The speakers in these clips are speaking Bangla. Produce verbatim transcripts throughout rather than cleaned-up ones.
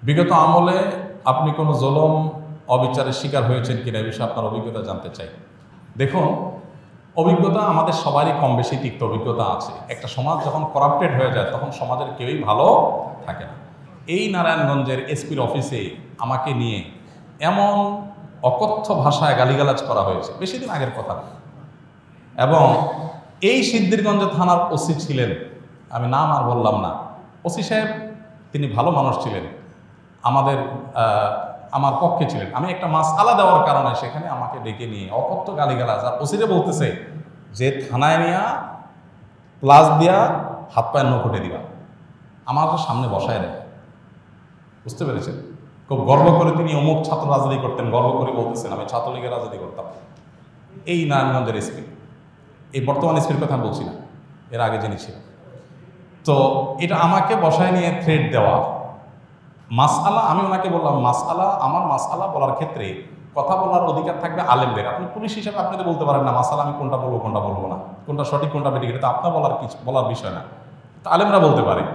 বিগত আমলে আপনি কোনো জুলুম অবিচারের শিকার হয়েছেন কিনা এই বিষয়ে আপনার অভিজ্ঞতা জানতে চাই। দেখুন, অভিজ্ঞতা আমাদের সবারই কম বেশি তিক্ত অভিজ্ঞতা আছে। একটা সমাজ যখন করাপ্টেড হয়ে যায় তখন সমাজের কেউই ভালো থাকে না। এই নারায়ণগঞ্জের এসপির অফিসে আমাকে নিয়ে এমন অকথ্য ভাষায় গালিগালাজ করা হয়েছে, বেশি দিন আগের কথা। এবং এই সিদ্ধিরগঞ্জ থানার ওসি ছিলেন, আমি নাম আর বললাম না, ওসি সাহেব তিনি ভালো মানুষ ছিলেন, আমাদের আমার পক্ষে ছিলেন। আমি একটা মাসআলা দেওয়ার কারণে সেখানে আমাকে ডেকে নিয়ে অকথ্য গালিগালাজ, আর ওসিরে বলতেছে যে থানায় নিয়া প্লাস দিয়া হাত পায়ের নখুটে দিবা, আমার সামনে বসায় দেয়। বুঝতে পেরেছেন? খুব গর্ব করে তিনি অমুক ছাত্র রাজনীতি করতেন, গর্ব করে বলতেছেন আমি ছাত্রলীগের রাজনীতি করতাম। এই নারায়ণগঞ্জের এসপি, এই বর্তমান এসপির কথা আমি বলছি না, এর আগে যিনি ছিল। তো এটা আমাকে বসায় নিয়ে থ্রেট দেওয়া। মাসআলা, আমি ওনাকে বললাম মাসআলা, আমার মাসআলা বলার ক্ষেত্রে কথা বলার অধিকার থাকবে আলেমদের। আপনি পুলিশ হিসাবে আপনি তো বলতে পারেন না মাসআলা আমি কোনটা বলবো কোনটা বলবো না, কোনটা সঠিক কোনটা বেঠিক, এটা তো আপনার বলার কিছু বলার বিষয় না, তো আলেমরা বলতে পারে।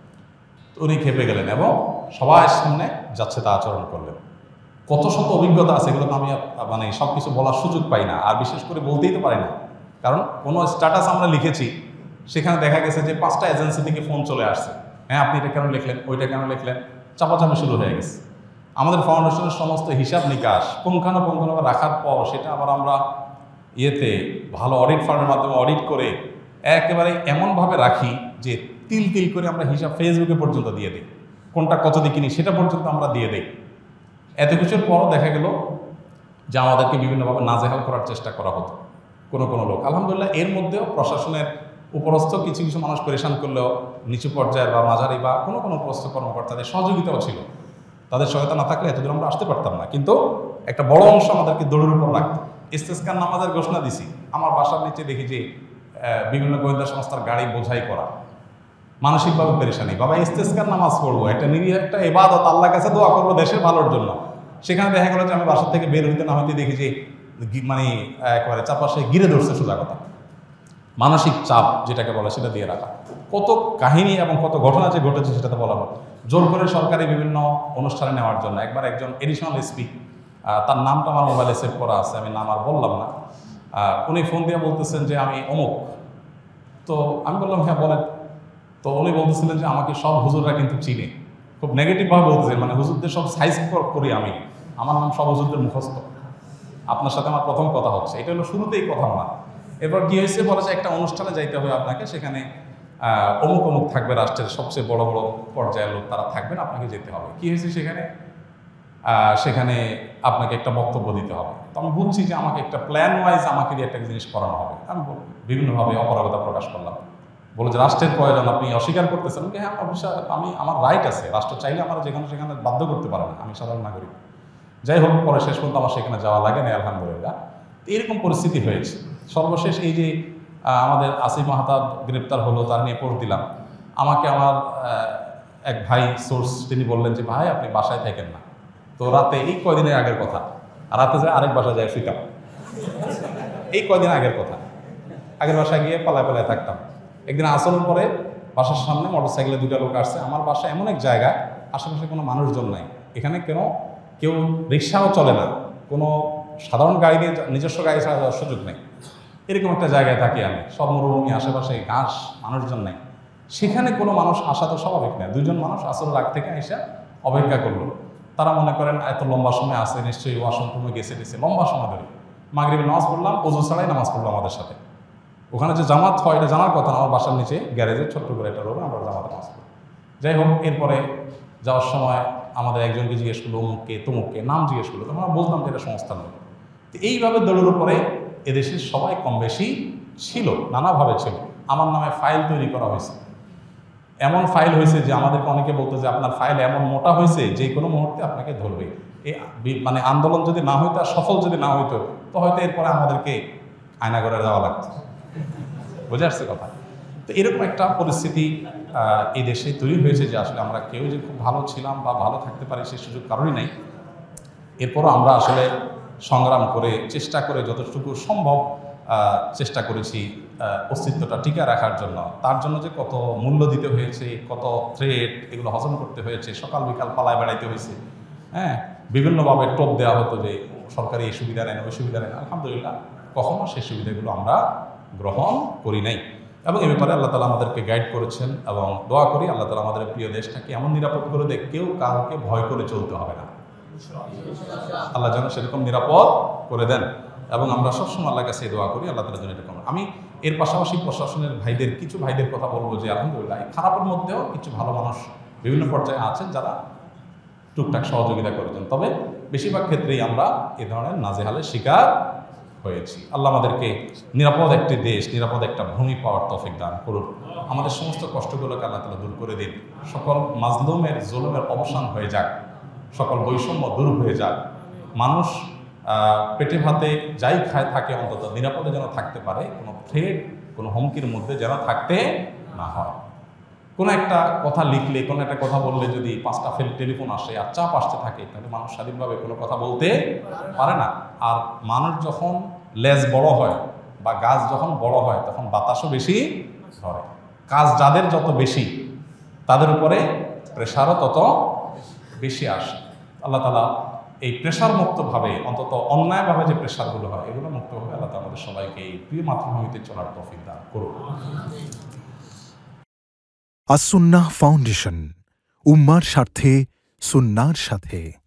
উনি খেপে গেলেন এবং সবার সামনে যাচ্ছে তা আচরণ করলেন। কত শত অভিজ্ঞতা আছে, এগুলো তো আমি মানে সব কিছু বলার সুযোগ পাই না, আর বিশেষ করে বলতেই তো পারি না। কারণ কোনো স্ট্যাটাস আমরা লিখেছি, সেখানে দেখা গেছে যে পাঁচটা এজেন্সি থেকে ফোন চলে আসছে, হ্যাঁ আপনি এটা কেন লিখলেন, ওইটা কেন লিখলেন, চাপাচাপি শুরু হয়ে গেছে। আমাদের ফাউন্ডেশনের সমস্ত হিসাব নিকাশ পুঙ্খানুপুঙ্খভাবে রাখার পর সেটা আবার আমরা ইয়েতে ভালো অডিট ফার্মের মাধ্যমে অডিট করে একেবারে এমনভাবে রাখি যে তিল তিল করে আমরা হিসাব ফেসবুকে পর্যন্ত দিয়ে দিই, কোনটা কত দিয়ে কিনি সেটা পর্যন্ত আমরা দিয়ে দিই। এত কিছুর পরও দেখা গেল যে আমাদেরকে বিভিন্নভাবে নাজেহাল করার চেষ্টা করা হতো কোনো কোনো লোক। আলহামদুলিল্লাহ এর মধ্যেও প্রশাসনের উপরস্থ কিছু কিছু মানুষ পরেশান করলেও নিচু পর্যায়ের বা মাঝারি বা কোনো কোনো উপরস্থ কর্মকর্তাদের সহযোগিতাও ছিল। তাদের সহায়তা না থাকলে এতদূর আমরা আসতে পারতাম না। কিন্তু একটা বড় অংশ আমাদেরকে দৌড়ের উপর রাখতো। ইস্তেসকার নামাজের ঘোষণা দিছি, আমার বাসার নিচে দেখি যে বিভিন্ন গোয়েন্দা সংস্থার গাড়ি বোঝাই করা, মানসিকভাবে পেরেশানি, বাবা ইস্তেসকার নামাজ পড়বো, একটা নিরীহ একটা ইবাদত, আল্লাহর কাছে দোয়া করবো দেশের ভালোর জন্য। সেখানে দেখা গেল যে আমি বাসার থেকে বের হইতে না হইতে দেখি যে মানে একেবারে চারপাশে ঘিরে ধরছে, সোজা কথা মানসিক চাপ যেটাকে বলে সেটা দিয়ে রাখা। কত কাহিনী এবং কত ঘটনা যে ঘটেছে সেটা তো বলা হয়। জোর করে সরকারি বিভিন্ন অনুষ্ঠানে নেওয়ার জন্য একবার একজন এডিশনাল এসপি, তার নামটা আমার মোবাইলে সেভ করা আছে, আমি নাম আর বললাম না, উনি ফোন দিয়ে বলতেছেন যে আমি অমুক। তো আমি বললাম হ্যাঁ বলেন। তো উনি বলতেছিলেন যে আমাকে সব হুজুররা কিন্তু চিনে, খুব নেগেটিভভাবে বলতেছেন, মানে হুজুরদের সব সাইজ করি আমি, আমার নাম সব হুজুরদের মুখস্থ, আপনার সাথে আমার প্রথম কথা হচ্ছে। এটা হলো শুরুতেই কথা না। এরপর কী হয়েছে বলা যায় একটা অনুষ্ঠানে যাইতে হবে আপনাকে, সেখানে অমুক অমুক থাকবে, রাষ্ট্রের সবচেয়ে বড় বড় পর্যায়ের লোক তারা থাকবেন, আপনাকে যেতে হবে। কী হয়েছে সেখানে সেখানে আপনাকে একটা বক্তব্য দিতে হবে। তো আমি বুঝছি যে আমাকে একটা প্ল্যান ওয়াইজ আমাকে দিয়ে একটা জিনিস করানো হবে। আমি বিভিন্নভাবে অপারগতা প্রকাশ করলাম, বলে যে রাষ্ট্রের প্রয়োজন আপনি অস্বীকার করতেছেন। হ্যাঁ অবশ্যই আমি, আমার রাইট আছে, রাষ্ট্র চাইলে আমার যেখানে সেখানে বাধ্য করতে পারে না, আমি সাধারণ নাগরিক। যাই হোক, পরে শেষ পর্যন্ত আমার সেখানে যাওয়া লাগে না আলহামদুলিল্লাহ। এরকম পরিস্থিতি হয়েছে। সর্বশেষ এই যে আমাদের আসিফ মাহতাব গ্রেপ্তার হলো, তার নিয়ে পোস্ট দিলাম, আমাকে আমার এক ভাই সোর্স তিনি বললেন যে ভাই আপনি বাসায় থাকেন না। তো রাতে, এই কয়দিনের আগের কথা, রাতে যায় আরেক বাসায় যায় শুইতাম, এই কয়দিন আগের কথা, আগের বাসায় গিয়ে পালায় পালায় থাকতাম। একদিন আসরের পরে বাসার সামনে মোটর সাইকেলে দুটা লোক আসছে। আমার বাসা এমন এক জায়গায় আশেপাশে কোনো মানুষজন নাই, এখানে কেন কেউ রিক্সাও চলে না, কোনো সাধারণ গাড়ি নিয়ে নিজস্ব গাড়ি ছাড়া যাওয়ার সুযোগ নেই, এরকম একটা জায়গায় থাকি আমি। সব মরুভূমি, আশেপাশে ঘাস, মানুষজন নেই। সেখানে কোনো মানুষ আসা তো স্বাভাবিক নয়। দুজন মানুষ আসল লাগ থেকে এসে অপেক্ষা করলো। তারা মনে করেন এত লম্বা সময় আসে, নিশ্চয়ই ওয়াশরুম রুমে গেছে গেছে লম্বা সময় ধরে। মাগরিবের নামাজ পড়লাম, ওযু ছাড়াই নামাজ পড়লো আমাদের সাথে। ওখানে যে জামাত হয় এটা জানার কথা না, আমার বাসার নিচে গ্যারেজে ছোট্ট করে একটা রোড, আমরা জামাতে নামাজ পড়ি। যাই হোক, এরপরে যাওয়ার সময় আমাদের একজনকে জিজ্ঞেস করলো অমুককে তমুককে, নাম জিজ্ঞেস করলো, তখন আমরা বুঝলাম যে এটা সংস্থার লোক। তো এইভাবে দৌড়ের উপরে এদেশের সবাই কম বেশি ছিল, নানাভাবে ছিল। আমার নামে ফাইল তৈরি করা হয়েছে, এমন ফাইল হয়েছে যে আমাদেরকে অনেকে বলতো যে আপনার ফাইল এমন মোটা হয়েছে যে কোনো মুহূর্তে আপনাকে ধরবে। এই মানে আন্দোলন যদি না হইতো, সফল যদি না হইতো, তো হয়তো এরপরে আমাদেরকে আয়নাঘরে যাওয়া লাগতো। বুঝে আসছে কথা? তো এরকম একটা পরিস্থিতি এই দেশে তৈরি হয়েছে যে আসলে আমরা কেউ যে খুব ভালো ছিলাম বা ভালো থাকতে পারি সেই সুযোগ কারণই নাই। এরপরও আমরা আসলে সংগ্রাম করে চেষ্টা করে যতটুকু সম্ভব চেষ্টা করেছি অস্তিত্বটা টিকে রাখার জন্য, তার জন্য যে কত মূল্য দিতে হয়েছে, কত থ্রেট, এগুলো হজম করতে হয়েছে, সকাল বিকাল পালায় বেড়াইতে হয়েছে, হ্যাঁ, বিভিন্নভাবে টোপ দেওয়া হতো যে সরকারি এই সুবিধা নেন, ওই সুবিধা নেন। আলহামদুলিল্লাহ কখনো সেই সুবিধাগুলো আমরা গ্রহণ করি নাই, এবং এ ব্যাপারে আল্লাহ তালা আমাদেরকে গাইড করেছেন, এবং দোয়া করি আল্লাহ তালা আমাদের প্রিয় দেশটাকে এমন নিরাপদ করে দেয় কেউ কাউকে ভয় করে চলতে হবে না। আল্লাহ যেন সেরকম নিরাপদ করে দেন, এবং আমরা সবসময় আল্লাহর কাছে দোয়া করি আল্লাহ তালা যেন এরকম। আমি এর পাশাপাশি প্রশাসনের ভাইদের কিছু ভাইদের কথা বলবো যে আলহামদুলিল্লাহ খারাপের মধ্যেও কিছু ভালো মানুষ বিভিন্ন পর্যায়ে আছেন যারা টুকটাক সহযোগিতা করেছেন, তবে বেশিরভাগ ক্ষেত্রেই আমরা এ ধরনের নাজেহালের শিকার হয়েছি। আল্লাহ আমাদেরকে নিরাপদ একটি দেশ, নিরাপদ একটা ভূমি পাওয়ার তৌফিক দান করুন। আমাদের সমস্ত কষ্টগুলোকে আল্লাহ তাআলা দূর করে দিন। সকল মাজলুমের জুলুমের অবসান হয়ে যাক, সকল বৈষম্য দূর হয়ে যাক। মানুষ পেটে ভাতে যাই খায় থাকে অন্তত নিরাপদে যেন থাকতে পারে, কোনো থ্রেট, কোনো হুমকির মধ্যে যেন থাকতে না হয়। কোনো একটা কথা লিখলে, কোনো একটা কথা বললে যদি পাঁচটা ফেল টেলিফোন আসে আর চাপ আসতে থাকে, তাহলে মানুষ স্বাধীনভাবে কোনো কথা বলতে পারে না। আর মানুষ যখন লেজ বড় হয় বা গাছ যখন বড় হয় তখন বাতাসও বেশি ধরে। কাজ যাদের যত বেশি তাদের উপরে প্রেশারও তত বেশি আসে। আল্লাহ তাআলা এই প্রেশার মুক্তভাবে, অন্তত অন্যায়ভাবে যে প্রেশারগুলো হয় এগুলো মুক্তভাবে আল্লাহ তাআলা আমাদের সবাইকে এই প্রিয় মাতৃভূমিতে চলার তৌফিক দান করুন। আস-সুন্নাহ ফাউন্ডেশন, উম্মার স্বার্থে সুন্নাহর সাথে।